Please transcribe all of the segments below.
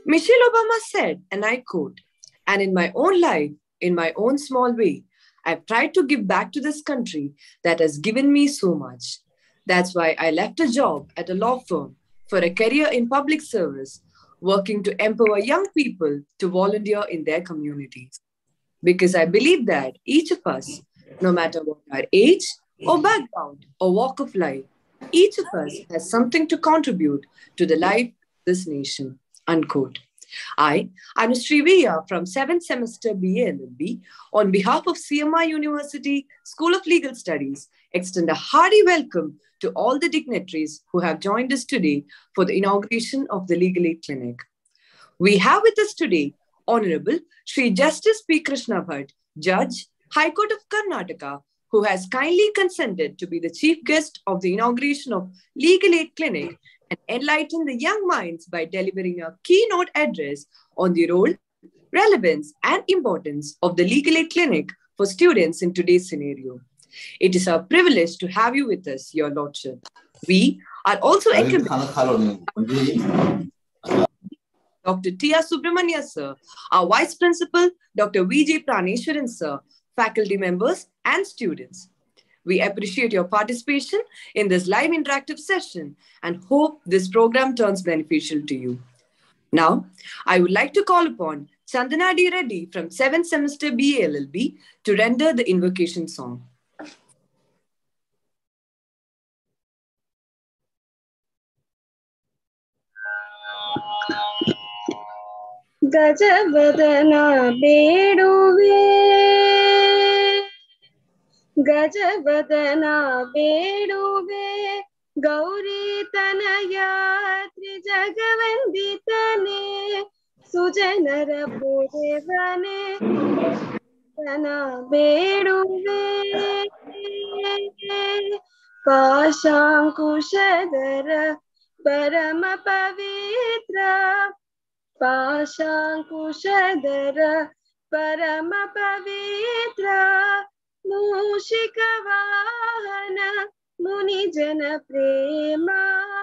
Michelle Obama said, and I quote, "And in my own life, in my own small way, I've tried to give back to this country that has given me so much. That's why I left a job at a law firm for a career in public service, working to empower young people to volunteer in their communities. Because I believe that each of us, no matter what our age or background or walk of life, each of us has something to contribute to the life of this nation." Unquote. I'm Sriviya from 7th semester BA LLB. On behalf of CMI University School of Legal Studies, extend a hearty welcome to all the dignitaries who have joined us today for the inauguration of the Legal Aid Clinic. We have with us today Honorable Sri Justice P. Krishna Bhatt, Judge, High Court of Karnataka, who has kindly consented to be the chief guest of the inauguration of Legal Aid Clinic and enlighten the young minds by delivering a keynote address on the role, relevance, and importance of the Legal Aid Clinic for students in today's scenario. It is our privilege to have you with us, Your Lordship. We are also Dr. T.R. Subramania, sir, our Vice Principal, Dr. V.J. Praneshwaran, sir, faculty members, and students. We appreciate your participation in this live interactive session and hope this program turns beneficial to you. Now, I would like to call upon Chandana D. Reddy from 7th semester BA LLB to render the invocation song. Gajavadana Beduve, Gajavadana Beduve, Gauri Tanaya Trijagavanditane, Sujanara Purevane, Gajavadana Beduve, Pashankushadara Parama Pavitra, Pashankushadara Parama Pavitra, Mushikavahana Munijana Prema,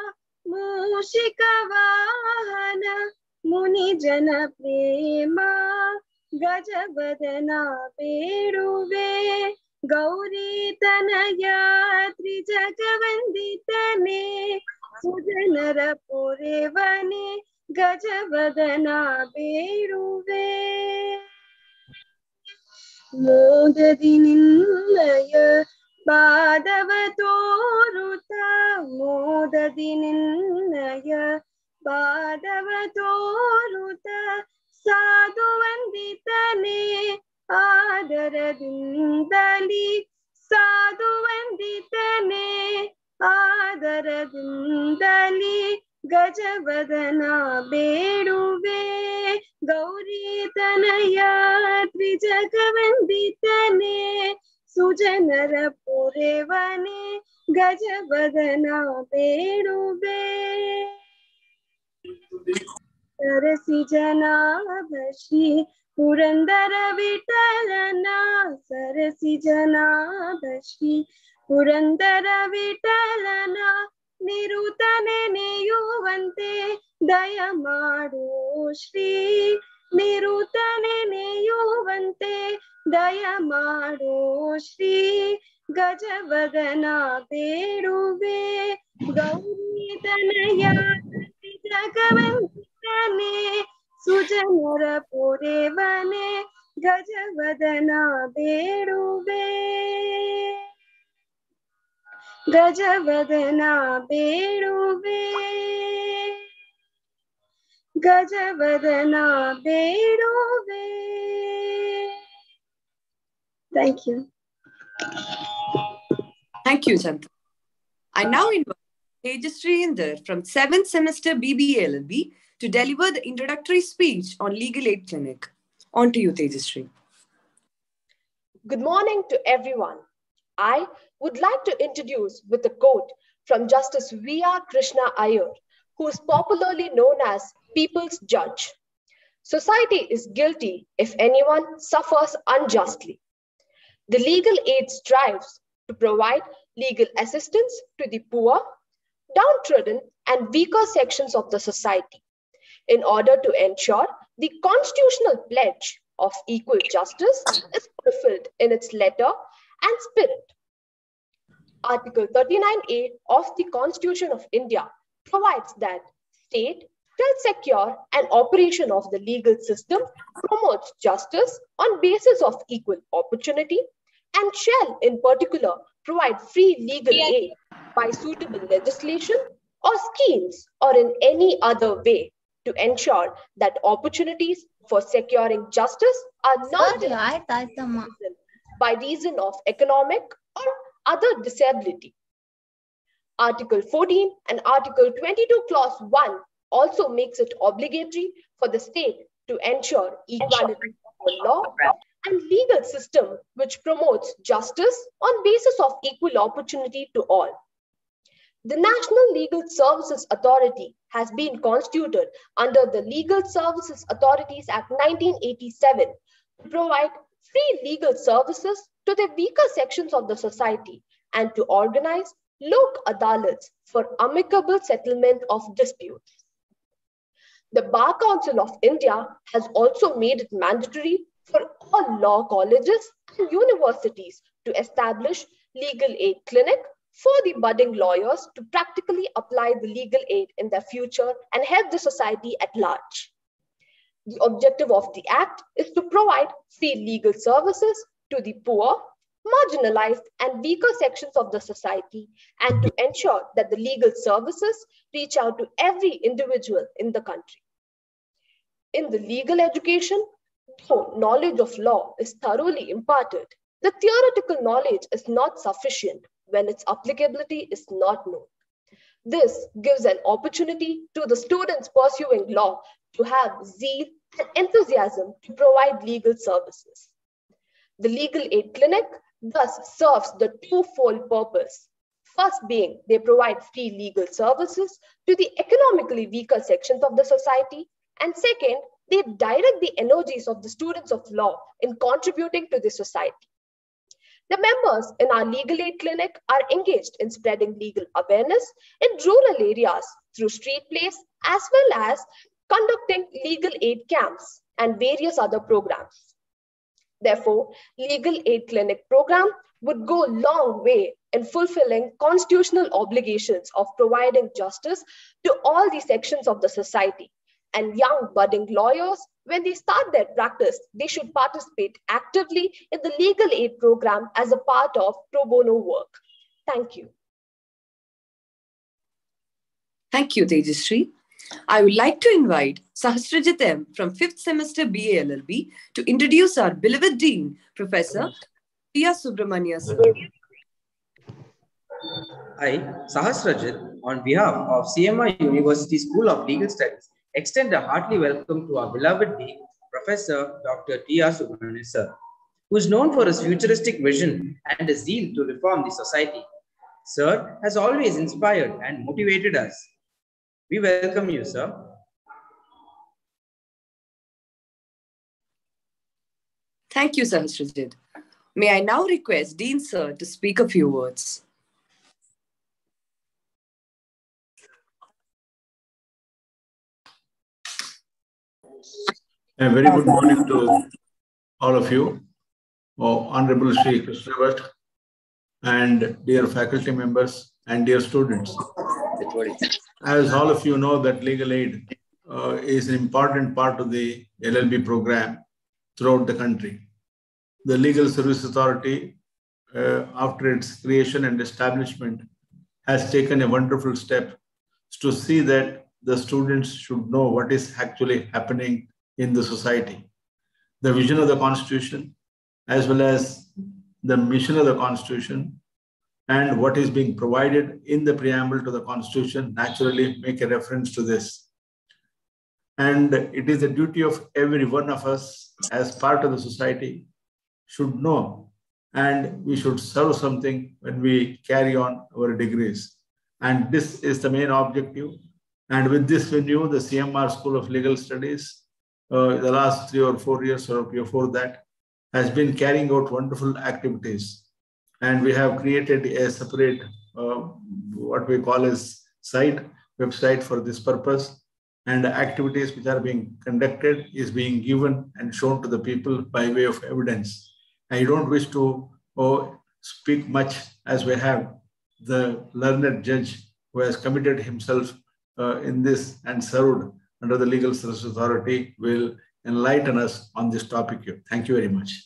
Mushikavahana Munijana Prema, Gajavadana Beduve, Gauri Tanaya Trijagavanditane, Sujanara Purevane, Gajavadana Beduve. Modadi ninnaya Badavatoruta, Modadi ninnaya Badavatoruta, Sadhu Vanditane Adaradindali, Sadhu Vanditane Adaradindali, Gajavadana Beduve, Gauri Tanaya Trijagavanditane, Sujanara Purevane, Gajavadana Beduve. Sarasi Jana Bhashi Purandara Vitalana, Sarasi Jana Bhashi Purandara Vitalana, Nirutane Neyuvante Dayamadu Shri, Nirutane Neyuvante Dayamadu Shri, Gajavadana Beduve, Gauri Tanaya Trijagavanditane, Sujanara Purevane, Gajavadana Beduve. Gajavadana Beduve, Gajavadana Beduve. Thank you. Thank you, Chandana. I now invite Tejasri Inder from 7th semester BBA LLB to deliver the introductory speech on Legal Aid Clinic. On to you, Tejasri. Good morning to everyone. I would like to introduce with a quote from Justice V.R. Krishna Iyer, who is popularly known as People's Judge. Society is guilty if anyone suffers unjustly. The legal aid strives to provide legal assistance to the poor, downtrodden, and weaker sections of the society. in order to ensure the constitutional pledge of equal justice is fulfilled in its letter and spirit. Article 39A of the Constitution of India provides that state shall secure an operation of the legal system, promotes justice on basis of equal opportunity, and shall in particular provide free legal aid by suitable legislation or schemes or in any other way to ensure that opportunities for securing justice are not by reason of economic or other disability. Article 14 and Article 22 Clause 1 also makes it obligatory for the state to ensure equality before law and legal system which promotes justice on basis of equal opportunity to all. The National Legal Services Authority has been constituted under the Legal Services Authorities Act 1987 to provide free legal services to the weaker sections of the society and to organize Lok Adalats for amicable settlement of disputes. The Bar Council of India has also made it mandatory for all law colleges and universities to establish legal aid clinic for the budding lawyers to practically apply the legal aid in their future and help the society at large. The objective of the Act is to provide free legal services to the poor, marginalized, and weaker sections of the society and to ensure that the legal services reach out to every individual in the country. In the legal education, though knowledge of law is thoroughly imparted, the theoretical knowledge is not sufficient when its applicability is not known. This gives an opportunity to the students pursuing law to have zeal and enthusiasm to provide legal services. The legal aid clinic thus serves the twofold purpose. First being, they provide free legal services to the economically weaker sections of the society, and second, they direct the energies of the students of law in contributing to the society. The members in our legal aid clinic are engaged in spreading legal awareness in rural areas through street plays as well as conducting legal aid camps and various other programs. Therefore, legal aid clinic program would go a long way in fulfilling constitutional obligations of providing justice to all the sections of the society. And young budding lawyers, when they start their practice, they should participate actively in the legal aid program as a part of pro bono work. Thank you. Thank you, Tejasri. I would like to invite Sahasrajit M. from 5th semester BA LLB to introduce our beloved Dean, Professor Tia Subramania sir. I, Sahasrajit, on behalf of CMI University School of Legal Studies, extend a hearty welcome to our beloved Dean, Professor Dr. Tia Subramania sir, who is known for his futuristic vision and his zeal to reform the society. Sir has always inspired and motivated us. We welcome you, sir. Thank you, Sahasrajit. May I now request Dean Sir to speak a few words. A very good morning to all of you, Honorable Shri Krishna Bhatt, and dear faculty members and dear students. As all of you know, that legal aid is an important part of the LLB program throughout the country. The Legal Service Authority, after its creation and establishment, has taken a wonderful step to see that the students should know what is actually happening in the society. The vision of the Constitution, as well as the mission of the Constitution, and what is being provided in the preamble to the Constitution naturally make a reference to this. And it is the duty of every one of us as part of the society should know, and we should serve something when we carry on our degrees. And this is the main objective. And with this venue, the CMR School of Legal Studies, the last 3 or 4 years or before that, has been carrying out wonderful activities. And we have created a separate, what we call as website for this purpose. and activities which are being conducted is being given and shown to the people by way of evidence. I don't wish to speak much, as we have the learned judge who has committed himself in this and served under the Legal Services Authority will enlighten us on this topic here. Thank you very much.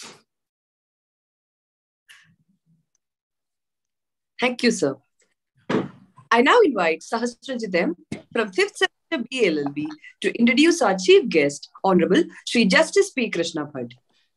Thank you, sir. I now invite Sahasrajit M from 5th Semester BLLB to introduce our chief guest, Honorable Shri Justice P. Krishna Bhatt.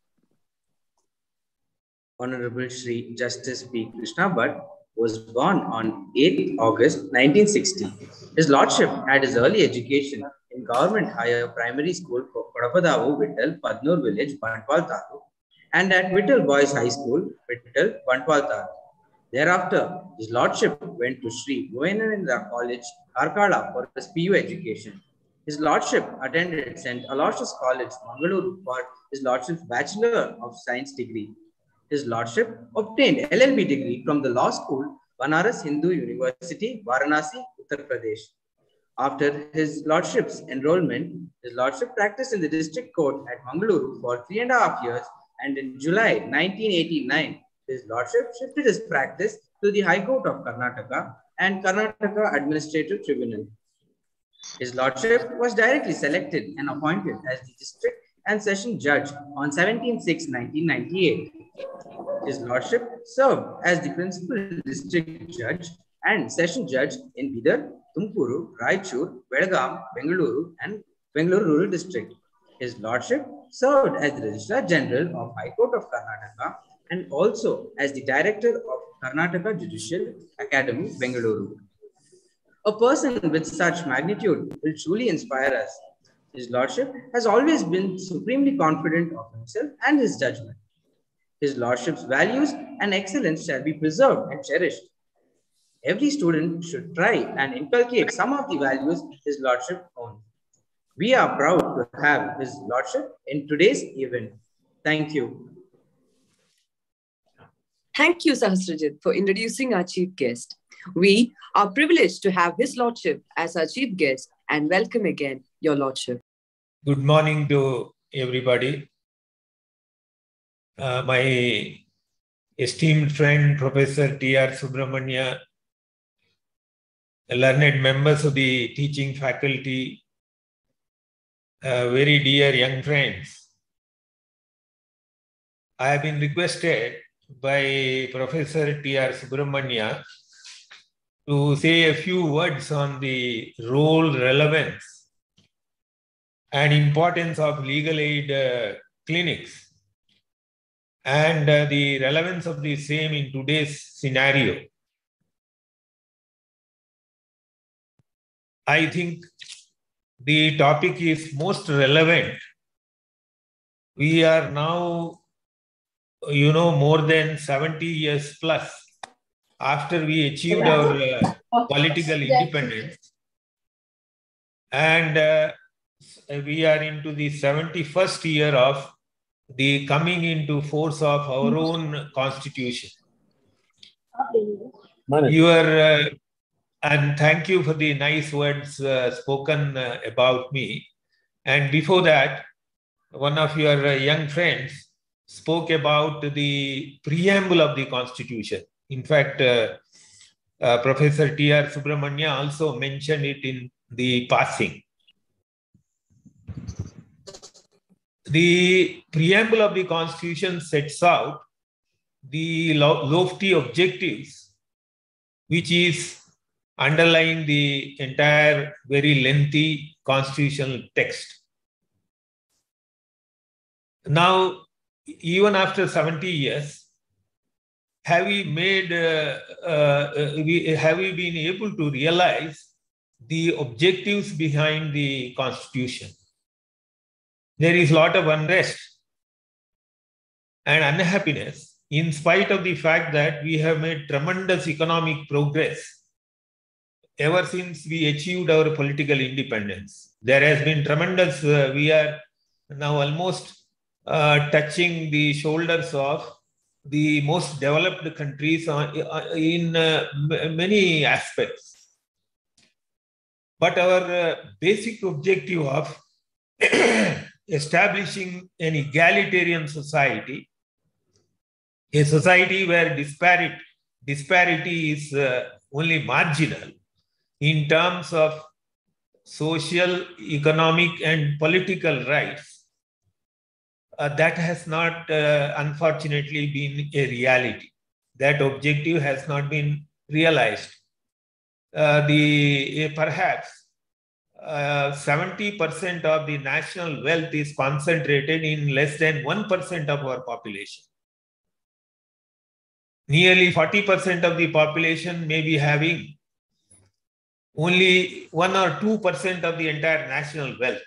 Honorable Shri Justice P. Krishna Bhatt was born on 8th August 1960. His Lordship had his early education in Government Higher Primary School for Kodapadavu, Vittal, Padnur Village, Bantwal Taluk, and at Vittal Boys High School, Vittal, Bantwal Taluk. Thereafter, his Lordship went to Sri Govindananda College, Karkala for his PU education. His Lordship attended St. Aloysius College, Mangaluru for his Lordship's Bachelor of Science degree. His Lordship obtained LLB degree from the Law School, Banaras Hindu University, Varanasi, Uttar Pradesh. After his Lordship's enrollment, his Lordship practiced in the District Court at Mangaluru for 3.5 years, and in July 1989, his Lordship shifted his practice to the High Court of Karnataka and Karnataka Administrative Tribunal. His Lordship was directly selected and appointed as the District and Session Judge on 17/6/1998. His Lordship served as the Principal District Judge and Session Judge in Bidar, Tumkuru, Raichur, Belgaum, Bengaluru, and Bengaluru Rural District. His Lordship served as the Registrar General of High Court of Karnataka and also as the Director of Karnataka Judicial Academy, Bengaluru. A person with such magnitude will truly inspire us. His Lordship has always been supremely confident of himself and his judgment. His Lordship's values and excellence shall be preserved and cherished. Every student should try and inculcate some of the values his Lordship owns. We are proud to have his Lordship in today's event. Thank you. Thank you, Sahasrajit, for introducing our chief guest. We are privileged to have His Lordship as our chief guest and welcome again, Your Lordship. Good morning to everybody. My esteemed friend, Professor T.R. Subramania, learned members of the teaching faculty, very dear young friends. I have been requested by Professor T.R. Subramania to say a few words on the role, relevance, and importance of legal aid clinics and the relevance of the same in today's scenario. I think the topic is most relevant. We are now, more than 70 years plus after we achieved our political independence, and we are into the 71st year of the coming into force of our own constitution. And thank you for the nice words spoken about me. And before that, one of your young friends spoke about the preamble of the Constitution. In fact, Professor T.R. Subramania also mentioned it in the passing. The preamble of the Constitution sets out the lofty objectives, which is underlying the entire very lengthy constitutional text. Now, even after 70 years, have we been able to realize the objectives behind the Constitution? There is a lot of unrest and unhappiness in spite of the fact that we have made tremendous economic progress ever since we achieved our political independence. There has been tremendous, we are now almost touching the shoulders of the most developed countries in many aspects. But our basic objective of establishing an egalitarian society, a society where disparity is only marginal in terms of social, economic, and political rights, that has not, unfortunately, been a reality. That objective has not been realized. Perhaps 70% of the national wealth is concentrated in less than 1% of our population. Nearly 40% of the population may be having only 1 or 2% of the entire national wealth.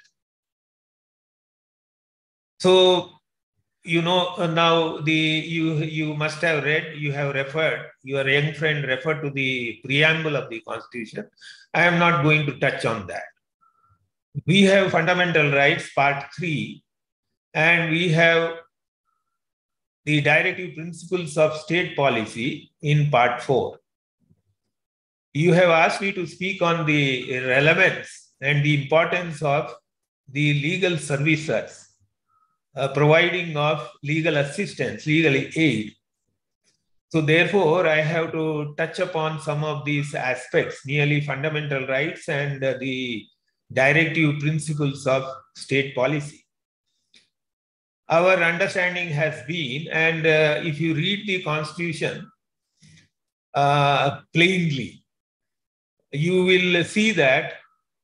So, you know, now you must have read, you have referred, your young friend referred to the preamble of the Constitution. I am not going to touch on that. We have fundamental rights, part 3, and we have the directive principles of state policy in part 4. You have asked me to speak on the relevance and the importance of the legal services, providing of legal assistance, legal aid. So therefore, I have to touch upon some of these aspects, nearly fundamental rights and the directive principles of state policy. Our understanding has been, and if you read the Constitution plainly, you will see that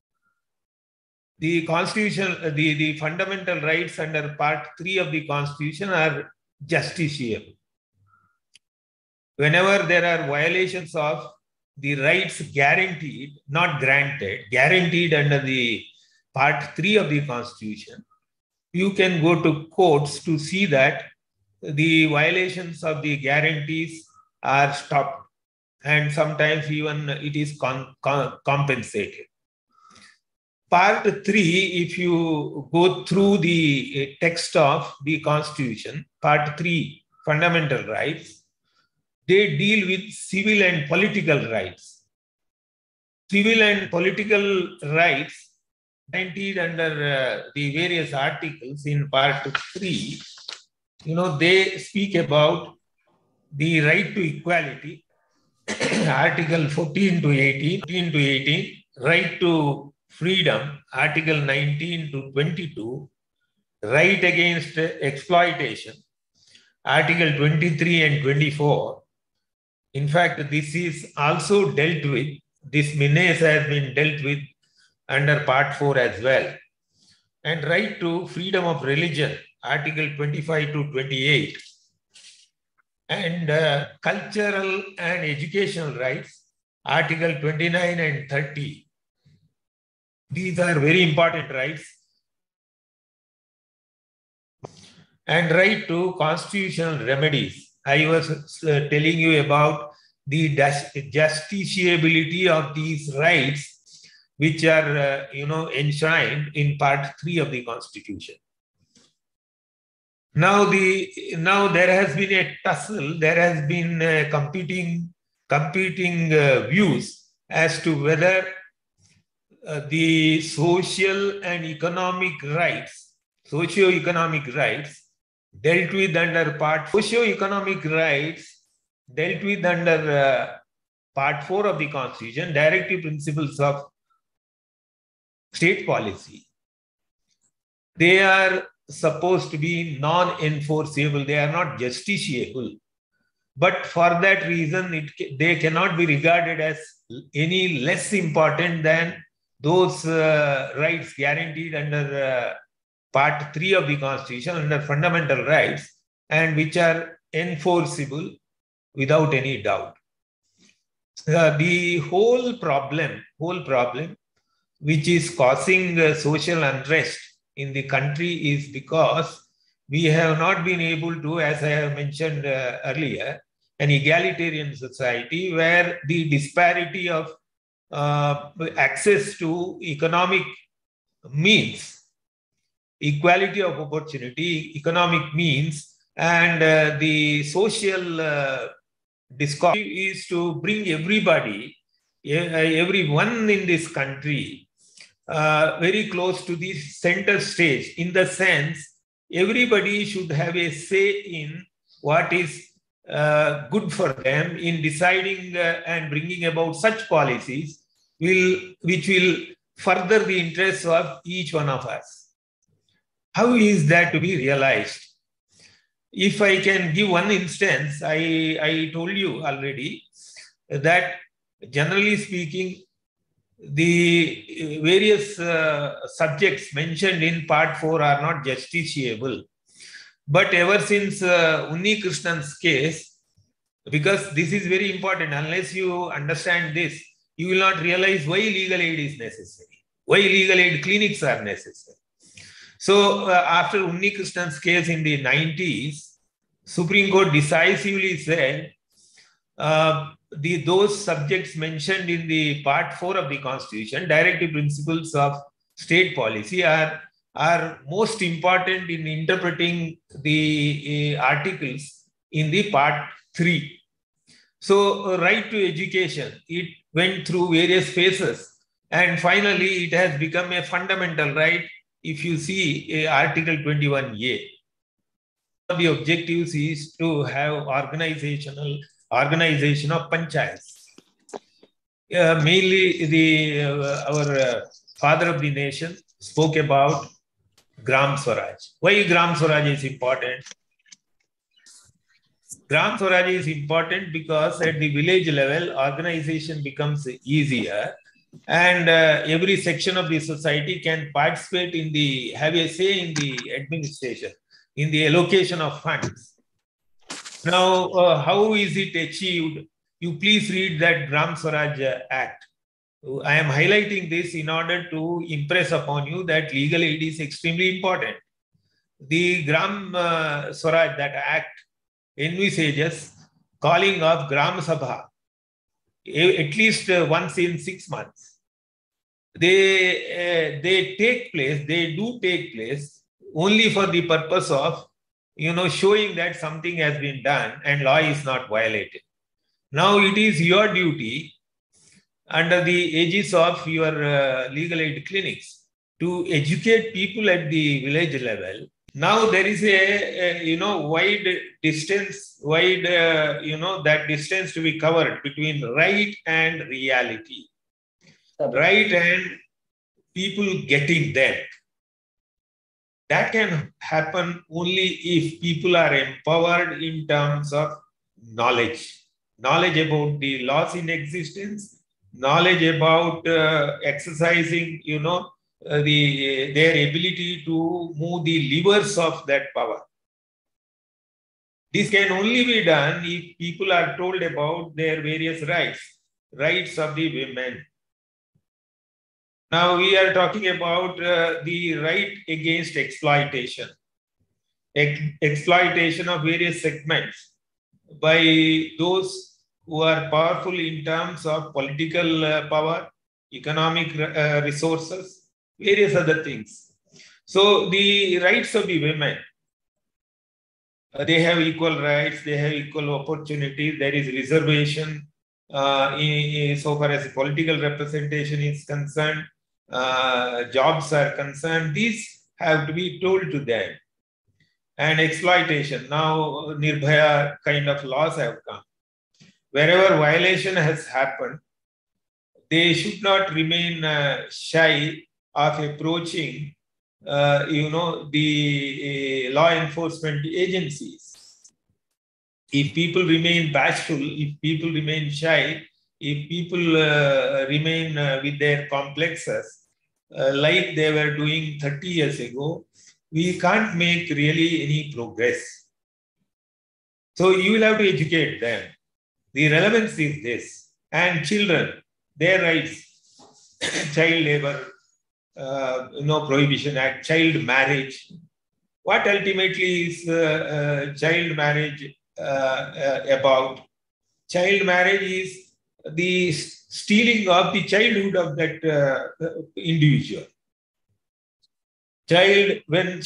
the Constitution, the fundamental rights under part 3 of the Constitution are justiciable. Whenever there are violations of the rights guaranteed, not granted, guaranteed under the part 3 of the Constitution, you can go to courts to see that the violations of the guarantees are stopped, and sometimes even it is compensated. Part 3, if you go through the text of the Constitution, part 3, fundamental rights, they deal with civil and political rights. Civil and political rights guaranteed under the various articles in part 3, you know, they speak about the right to equality, article 14 to 18, right to freedom, article 19 to 22, right against exploitation, article 23 and 24. In fact, this is also dealt with, this menace has been dealt with under part 4 as well. And right to freedom of religion, article 25 to 28. And cultural and educational rights, article 29 and 30. These are very important rights. And right to constitutional remedies. I was telling you about the justiciability of these rights, which are, enshrined in part 3 of the Constitution. Now there has been a tussle, there has been competing views as to whether the social and economic rights, socio-economic rights dealt with under part, socio-economic rights dealt with under part 4 of the Constitution, directive principles of state policy. They are supposed to be non-enforceable, they are not justiciable. But for that reason, they cannot be regarded as any less important than those rights guaranteed under part 3 of the Constitution, under fundamental rights, and which are enforceable without any doubt. The whole problem which is causing social unrest in the country is because we have not been able to, as I have mentioned earlier, an egalitarian society where the disparity of access to economic means, equality of opportunity, economic means, and the social discourse is to bring everybody everyone in this country very close to the center stage, in the sense everybody should have a say in what is good for them in deciding and bringing about such policies which will further the interests of each one of us. How is that to be realized? If I can give one instance, I told you already that generally speaking, the various subjects mentioned in part 4 are not justiciable. But ever since Unni Krishnan's case, because this is very important, unless you understand this, you will not realize why legal aid is necessary, why legal aid clinics are necessary. So after Unni Krishnan's case in the 90s, Supreme Court decisively said those subjects mentioned in the part 4 of the Constitution, directive principles of state policy, are most important in interpreting the articles in the part 3. So right to education, it went through various phases, and finally it has become a fundamental right. If you see Article 21A, one of the objectives is to have organization of panchayats. Mainly our father of the nation spoke about Gram Swaraj. Why Gram Swaraj is important? Gram Swaraj is important because at the village level, organization becomes easier, and every section of the society can participate in the, have a say in the administration, in the allocation of funds. Now, how is it achieved? You please read that Gram Swaraj Act. I am highlighting this in order to impress upon you that legal aid is extremely important. The Gram Swaraj, that act, envisages calling of Gram Sabha at least once in 6 months. They do take place only for the purpose of, showing that something has been done and law is not violated. Now it is your duty, under the aegis of your legal aid clinics, to educate people at the village level. Now there is a wide distance to be covered between right and reality. Right and people getting them. That can happen only if people are empowered in terms of knowledge. Knowledge about the laws in existence, knowledge about exercising, their ability to move the levers of that power. This can only be done if people are told about their various rights of the women. Now we are talking about the right against exploitation. Exploitation of various segments by those who are powerful in terms of political power, economic resources, various other things. So the rights of the women, they have equal rights, they have equal opportunities, there is reservation so far as political representation is concerned, jobs are concerned, these have to be told to them. And exploitation, now Nirbhaya kind of laws have come. Wherever violation has happened, they should not remain shy of approaching the law enforcement agencies. If people remain bashful, if people remain shy, if people remain with their complexes like they were doing 30 years ago, we can't make really any progress. So you will have to educate them. The relevance is this. And children, their rights, child labor, Prohibition Act, child marriage. What ultimately is child marriage about? Child marriage is the stealing of the childhood of that individual. Child, when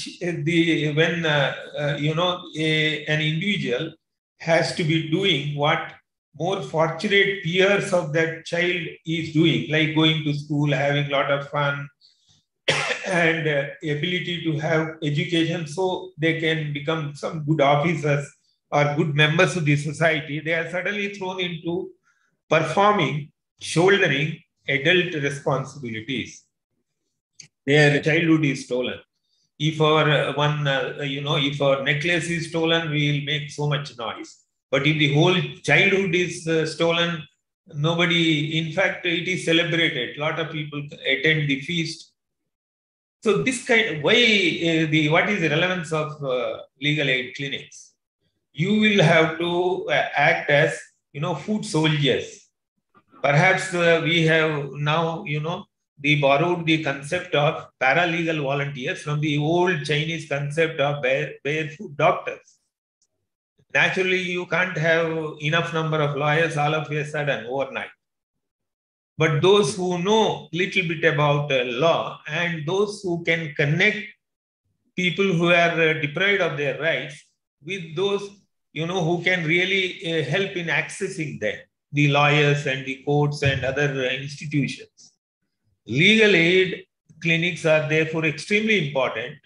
an individual has to be doing what more fortunate peers of that child is doing, like going to school, having a lot of fun, and ability to have education so they can become some good officers or good members of the society, they are suddenly thrown into performing, shouldering adult responsibilities. Their childhood is stolen. If our if our necklace is stolen, we will make so much noise. But if the whole childhood is stolen, nobody, in fact, it is celebrated. A lot of people attend the feast. So this kind, what is the relevance of legal aid clinics? You will have to act as, foot soldiers. Perhaps we have now, they borrowed the concept of paralegal volunteers from the old Chinese concept of barefoot doctors. Naturally, you can't have enough number of lawyers all of a sudden overnight. But those who know little bit about law and those who can connect people who are deprived of their rights with those, who can really help in accessing them, the lawyers and the courts and other institutions. Legal aid clinics are therefore extremely important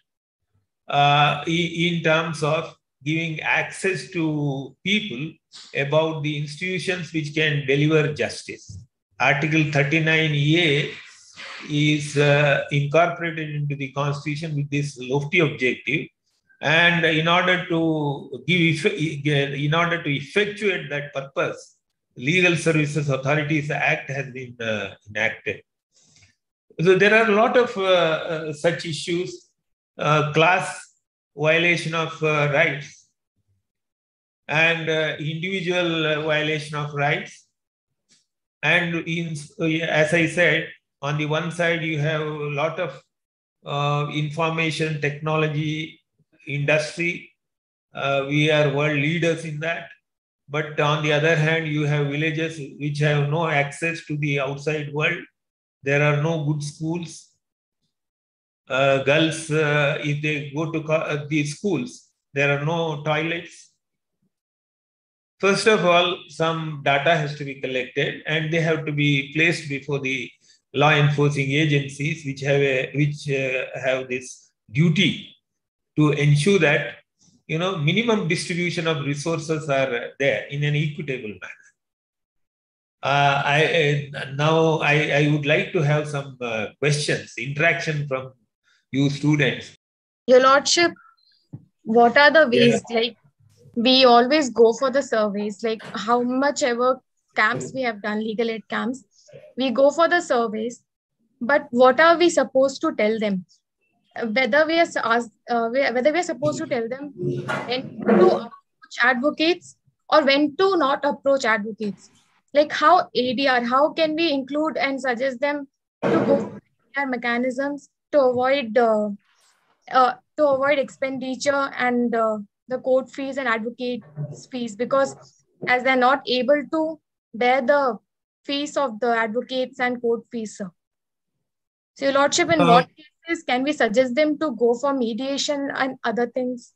in terms of giving access to people about the institutions which can deliver justice. Article 39A is incorporated into the Constitution with this lofty objective, and in order to effectuate that purpose, Legal Services Authorities Act has been enacted. So there are a lot of such issues, class violation of rights and individual violation of rights. And as I said, on the one side, you have a lot of information technology industry. We are world leaders in that. But on the other hand, you have villages which have no access to the outside world. There are no good schools. Girls, if they go to the schools, there are no toilets. First of all, some data has to be collected and they have to be placed before the law enforcing agencies, which have this duty to ensure that minimum distribution of resources are there in an equitable manner. I would like to have some questions, interaction from you students. Your Lordship, what are the ways, like we always go for the surveys, like how much ever camps we have done, legal aid camps, we go for the surveys, but what are we supposed to tell them? Whether we are supposed to tell them when to approach advocates or when to not approach advocates. Like how ADR, how can we include and suggest them to go for ADR mechanisms to avoid expenditure and the court fees and advocate fees, because as they're not able to bear the fees of the advocates and court fees, sir. So, Your Lordship, in what cases can we suggest them to go for mediation and other things?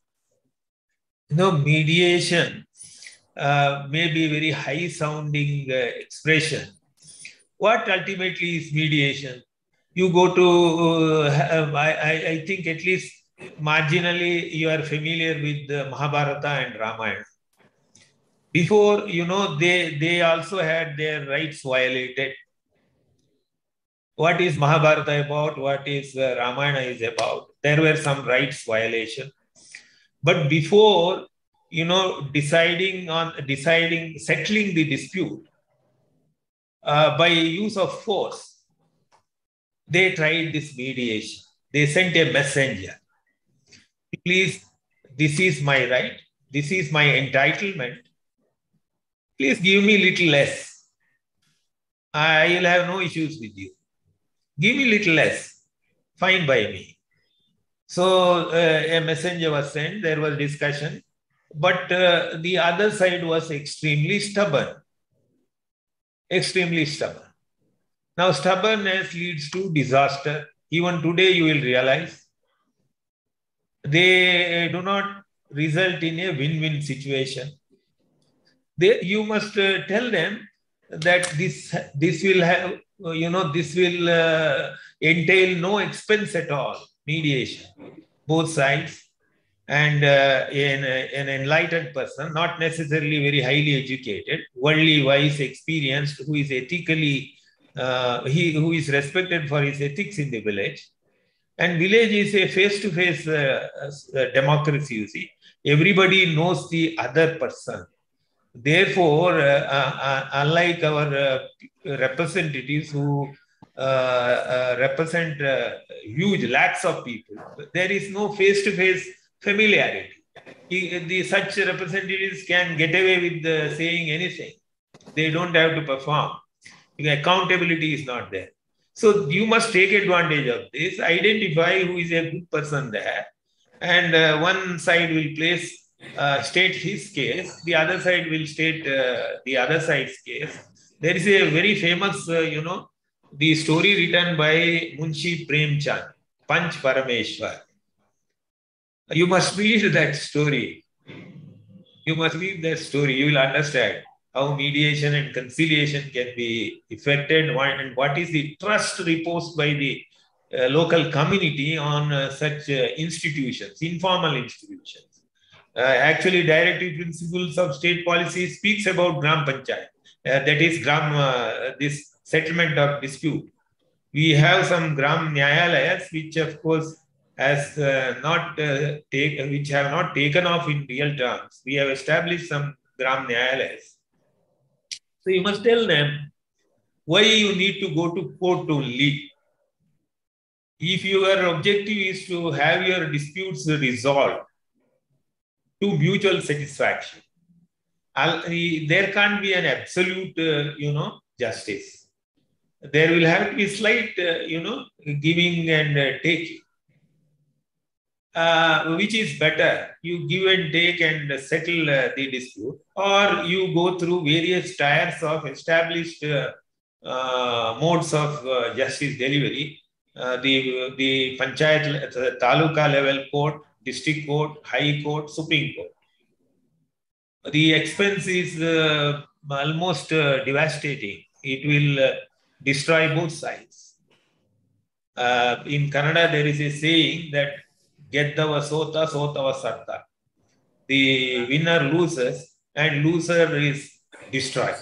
Mediation may be a very high-sounding expression. What ultimately is mediation? You go to, I think at least marginally you are familiar with the Mahabharata and Ramayana. Before, they also had their rights violated. What is Mahabharata about? What is Ramayana is about? There were some rights violation. But before, settling the dispute by use of force, they tried this mediation. They sent a messenger. Please, this is my right. This is my entitlement. Please give me little less. I will have no issues with you. Give me little less. Fine by me. So a messenger was sent. There was discussion. But the other side was extremely stubborn. Extremely stubborn. Now, stubbornness leads to disaster. Even today, you will realize they do not result in a win-win situation. you must tell them that this will have, this will entail no expense at all, mediation, both sides, and an enlightened person, not necessarily very highly educated, worldly wise, experienced, who is ethically, who is respected for his ethics in the village. And village is a face-to-face democracy, you see. Everybody knows the other person. Therefore, unlike our representatives who represent huge lakhs of people, there is no face-to-face familiarity. Such representatives can get away with saying anything. They don't have to perform. Accountability is not there. So you must take advantage of this, identify who is a good person there, and one side will state his case, the other side will state the other side's case. There is a very famous, the story written by Munshi Premchand, Panch Parameshwar. You must read that story. You must read that story. You will understand how mediation and conciliation can be effected, and what is the trust reposed by the local community on such institutions, informal institutions. Actually, directive principles of state policy speaks about Gram Panchayat, that is this settlement of dispute. We have some Gram Nyayalayas, which of course has which have not taken off in real terms. We have established some Gram Nyayalayas. So you must tell them why you need to go to court only. If your objective is to have your disputes resolved to mutual satisfaction, there can't be an absolute, justice. There will have to be slight, giving and taking. Which is better? You give and take and settle the dispute, or you go through various tiers of established modes of justice delivery, the panchayat, the taluka level court, district court, high court, supreme court. The expense is almost devastating. It will destroy both sides. In Kannada, there is a saying that Geddava Sota, Sotava Satta. The winner loses and loser is destroyed.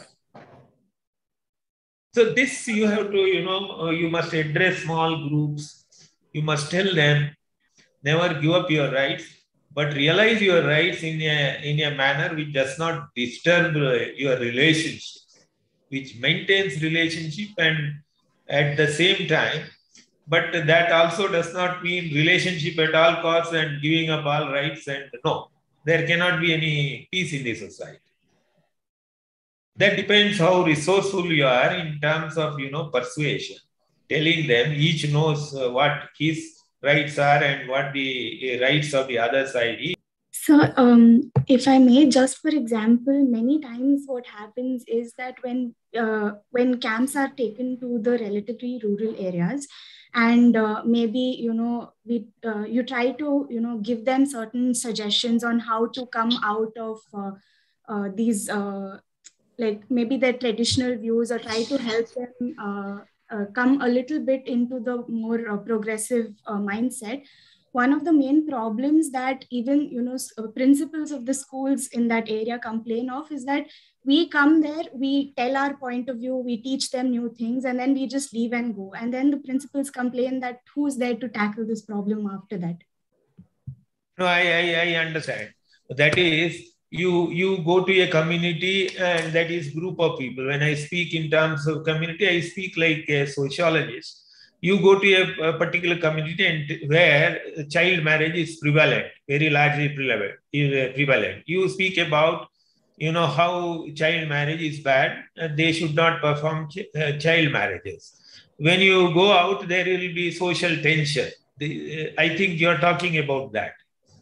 So this you have to, you must address small groups. You must tell them, never give up your rights, but realize your rights in a manner which does not disturb your relationship, which maintains relationship, and at the same time, but that also does not mean relationship at all costs and giving up all rights. And no, there cannot be any peace in the society. That depends how resourceful you are in terms of, persuasion. Telling them each knows what his rights are and what the rights of the other side is. So, if I may, just for example, many times what happens is that when camps are taken to the relatively rural areas, and maybe you try to give them certain suggestions on how to come out of these like maybe their traditional views, or try to help them come a little bit into the more progressive mindset. One of the main problems that even principals of the schools in that area complain of is that we come there, we tell our point of view, we teach them new things, and then we just leave and go. And then the principals complain that who's there to tackle this problem after that? No, I understand. That is, you go to a community, and that is group of people. When I speak in terms of community, I speak like a sociologist. You go to a particular community and where child marriage is prevalent, very largely prevalent. You speak about, how child marriage is bad. They should not perform child marriages. When you go out, there will be social tension. I think you're talking about that.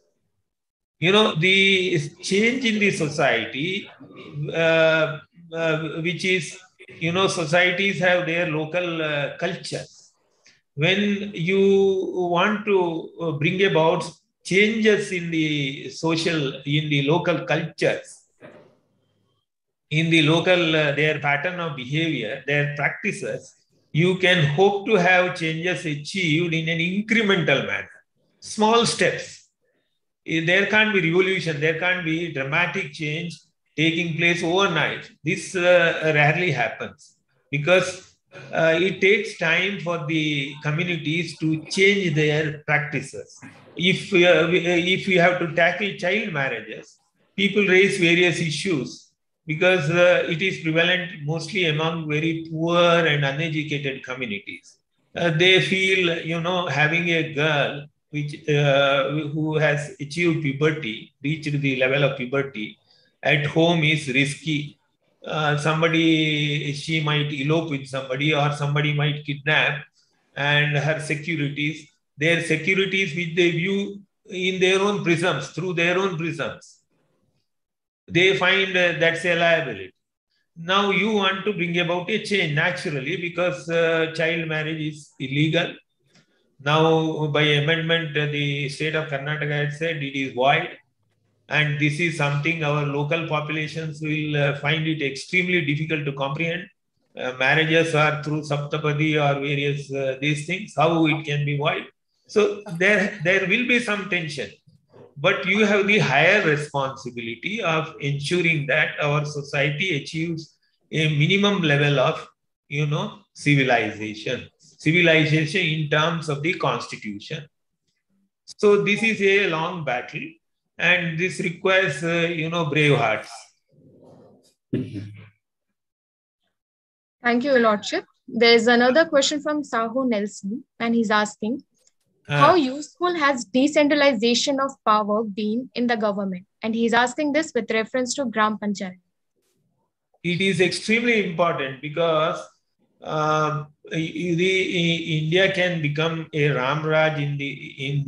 The change in the society, which is, societies have their local cultures. When you want to bring about changes in the local cultures, in the local, their pattern of behavior, their practices, you can hope to have changes achieved in an incremental manner. Small steps. There can't be revolution, there can't be dramatic change taking place overnight. This rarely happens because it takes time for the communities to change their practices. If we have to tackle child marriages, people raise various issues because it is prevalent mostly among very poor and uneducated communities. They feel, having a girl who has achieved puberty, reached the level of puberty, at home is risky. She might elope with somebody, or somebody might kidnap, and their securities which they view in their own prisms, through their own prisms, they find that's a liability. Now you want to bring about a change naturally because child marriage is illegal. Now, by amendment, the state of Karnataka had said it is void. And this is something our local populations will find it extremely difficult to comprehend. Marriages are through Saptapadi or various these things, how it can be void. So there will be some tension. But you have the higher responsibility of ensuring that our society achieves a minimum level of, civilization in terms of the constitution. So this is a long battle, and this requires, brave hearts. Thank you, Your Lordship. There's another question from Sahu Nelson, and he's asking, how useful has decentralization of power been in the government? And he's asking this with reference to Gram Panchayat. It is extremely important because India can become a Ramraj in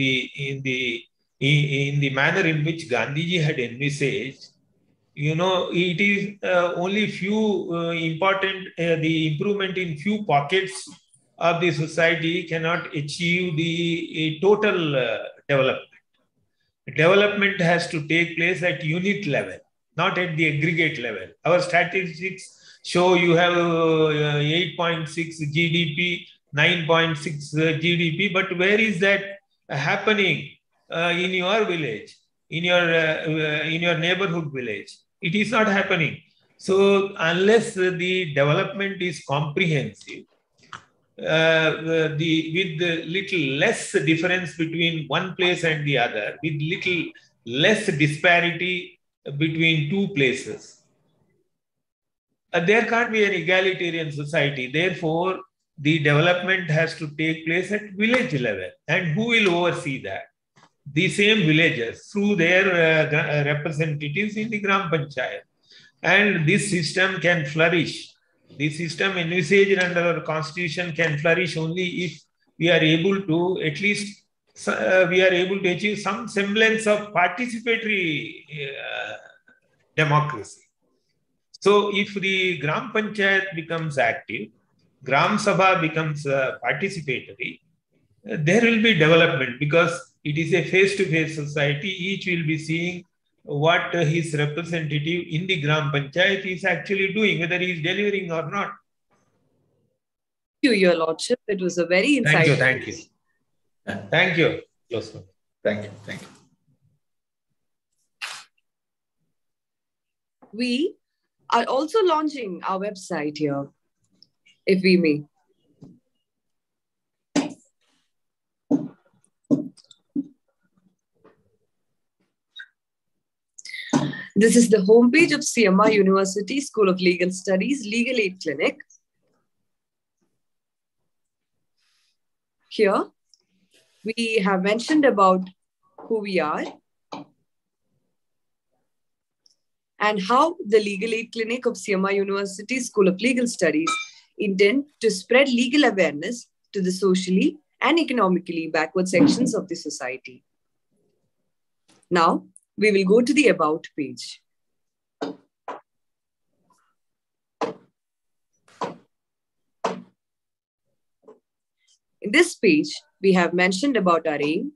the manner in which Gandhiji had envisaged. It is only few important, the improvement in few pockets of the society cannot achieve the total development. Development has to take place at unit level, not at the aggregate level. Our statistics show you have 8.6 GDP, 9.6 GDP, but where is that happening in your village, in your neighborhood village? It is not happening. So unless the development is comprehensive, with the little less difference between one place and the other, with little less disparity between two places, there can't be an egalitarian society. Therefore, the development has to take place at village level. And who will oversee that? The same villagers through their representatives in the Gram Panchayat. And this system can flourish. The system envisaged under our constitution can flourish only if we are able to at least achieve some semblance of participatory democracy. So if the Gram Panchayat becomes active, Gram Sabha becomes participatory, there will be development because it is a face-to-face society. Each will be seeing what his representative in the Gram Panchayat is actually doing, whether he is delivering or not. Thank you, Your Lordship. It was a very insightful. Thank you. Thank you. Thank you. Thank you. We are also launching our website here, if we may. This is the homepage of CMR University School of Legal Studies Legal Aid Clinic. Here, we have mentioned about who we are and how the Legal Aid Clinic of CMR University School of Legal Studies intend to spread legal awareness to the socially and economically backward sections of the society. Now, we will go to the About page. In this page, we have mentioned about our aim,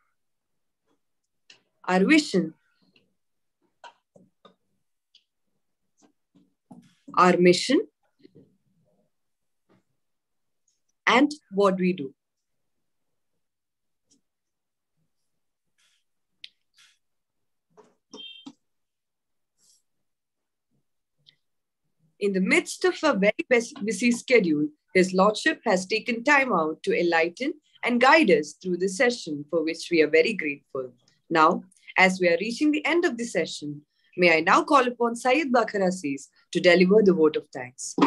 our vision, our mission, and what we do. In the midst of a very busy schedule, His Lordship has taken time out to enlighten and guide us through this session, for which we are very grateful. Now, as we are reaching the end of the session, may I now call upon Syed Bakar Aziz to deliver the vote of thanks.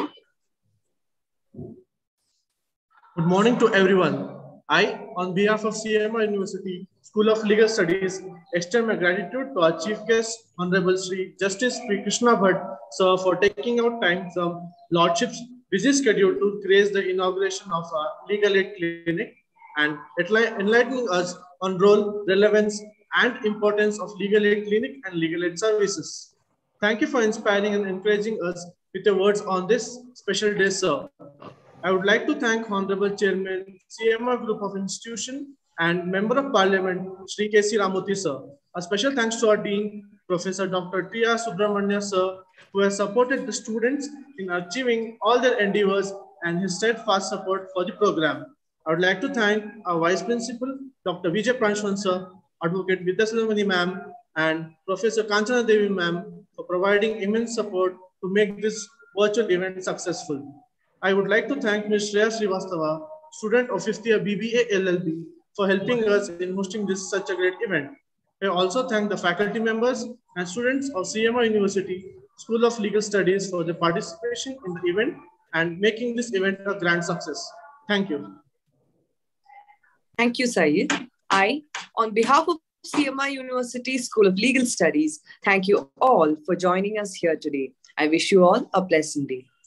Good morning to everyone. I, on behalf of CMI University School of Legal Studies, extend my gratitude to our Chief Guest, Honorable Sri Justice P. Krishna Bhatt, sir, for taking out time from Lordship's busy schedule to grace the inauguration of our Legal Aid Clinic and enlightening us on role, relevance, and importance of Legal Aid Clinic and Legal Aid services. Thank you for inspiring and encouraging us with your words on this special day, sir. I would like to thank Honorable Chairman, CMI Group of Institution and Member of Parliament, Shri K.C. Ramoti, sir. A special thanks to our Dean, Professor Dr. T.R. Subramania, sir, who has supported the students in achieving all their endeavors and his steadfast support for the program. I would like to thank our Vice Principal, Dr. Vijay Pranshwan, sir, Advocate Vidyasalamani ma'am, and Professor Kanchana Devi ma'am for providing immense support to make this virtual event successful. I would like to thank Ms. Shreya Srivastava, student of 5th year BBA LLB, for helping us in hosting this such a great event. I also thank the faculty members and students of CMI University School of Legal Studies for their participation in the event and making this event a grand success. Thank you. Thank you, Syed. I, on behalf of CMI University School of Legal Studies, thank you all for joining us here today. I wish you all a pleasant day.